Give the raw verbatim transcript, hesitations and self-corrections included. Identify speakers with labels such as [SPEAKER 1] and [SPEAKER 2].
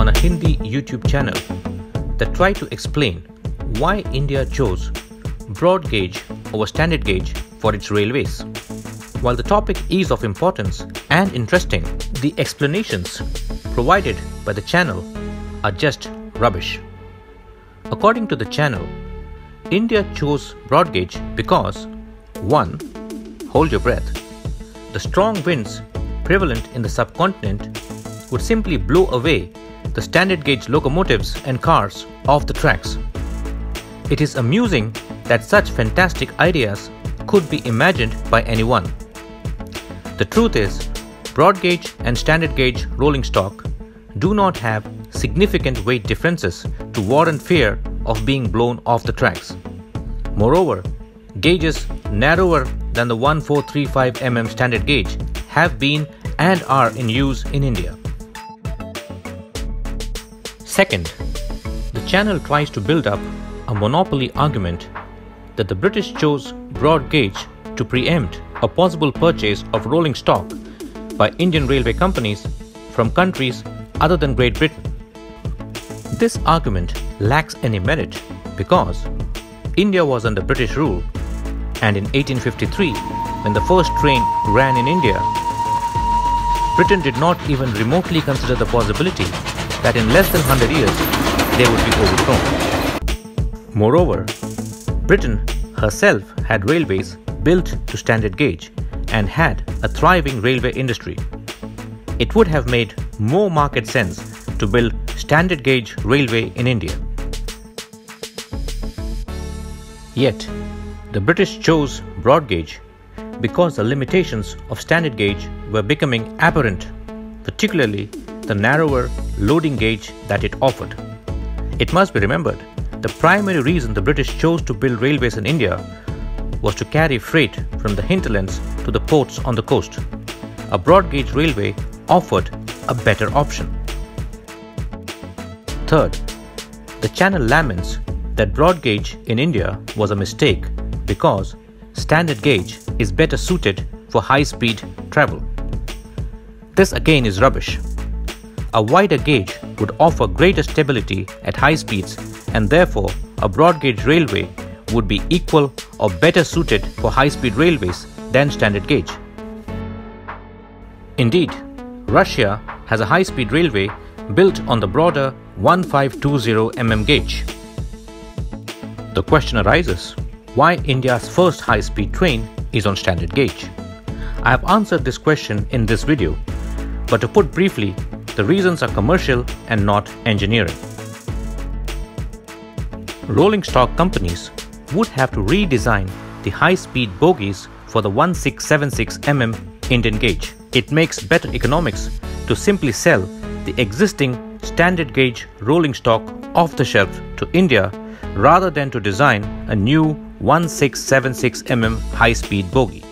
[SPEAKER 1] on a Hindi YouTube channel that try to explain why India chose broad gauge over standard gauge for its railways. While the topic is of importance and interesting, the explanations provided by the channel are just rubbish. According to the channel, India chose broad gauge because one. Hold your breath. The strong winds prevalent in the subcontinent would simply blow away the standard gauge locomotives and cars off the tracks. It is amusing that such fantastic ideas could be imagined by anyone. The truth is, broad gauge and standard gauge rolling stock do not have significant weight differences to warrant fear of being blown off the tracks. Moreover, gauges narrower than the one four three five millimeter standard gauge have been and are in use in India. Second, the channel tries to build up a monopoly argument that the British chose broad gauge to preempt a possible purchase of rolling stock by Indian railway companies from countries other than Great Britain. This argument lacks any merit because India was under British rule, and in eighteen fifty-three, when the first train ran in India, Britain did not even remotely consider the possibility that in less than one hundred years they would be overthrown. Moreover, Britain herself had railways built to standard gauge and had a thriving railway industry. It would have made more market sense to build standard gauge railway in India. Yet, the British chose broad gauge because the limitations of standard gauge were becoming apparent, particularly the narrower loading gauge that it offered. It must be remembered, the primary reason the British chose to build railways in India was to carry freight from the hinterlands to the ports on the coast. A broad gauge railway offered a better option. Third, the channel laments that broad gauge in India was a mistake because standard gauge is better suited for high-speed travel. This again is rubbish. A wider gauge would offer greater stability at high speeds, and therefore a broad gauge railway would be equal or better suited for high-speed railways than standard gauge. Indeed, Russia has a high-speed railway built on the broader fifteen twenty millimeter gauge. The question arises, why India's first high-speed train is on standard gauge? I have answered this question in this video, but to put briefly, the reasons are commercial and not engineering. Rolling stock companies would have to redesign the high-speed bogies for the sixteen seventy-six millimeter Indian gauge. It makes better economics to simply sell the existing standard gauge rolling stock off the shelf to India rather than to design a new sixteen seventy-six millimeter high-speed bogie.